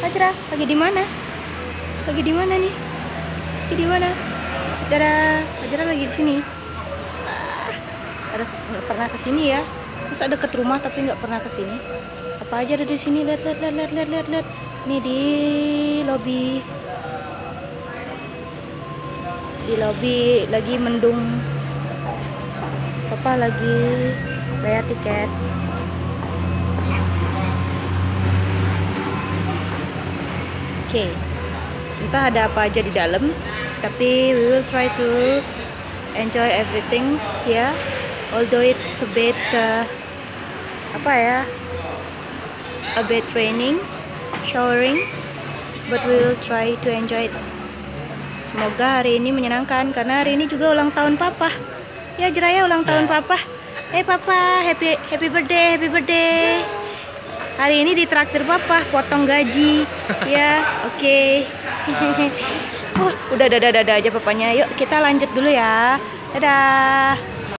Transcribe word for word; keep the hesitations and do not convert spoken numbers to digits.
Fajra, lagi di mana? Lagi di mana nih? Lagi di mana? Dadah, Fajra lagi di sini. Ah, ada nggak pernah ke sini ya. Terus ada deket rumah tapi nggak pernah ke sini. Apa aja ada di sini? Lihat, lihat, lihat, lihat, lihat, lihat. Nih di lobi. Di lobi lagi mendung. Papa lagi bayar tiket. Oke, okay. Entah ada apa aja di dalam, tapi we will try to enjoy everything here. Although it's a bit uh, apa ya, a bit raining, showering, but we will try to enjoy it. Semoga hari ini menyenangkan karena hari ini juga ulang tahun Papa. Ya Jiraya ulang tahun Papa. Eh hey, Papa, happy happy birthday, happy birthday. Hari ini ditraktir Papa, potong gaji. Ya, oke. Okay. uh, udah dadah dadah aja papanya. Yuk kita lanjut dulu ya. Dadah.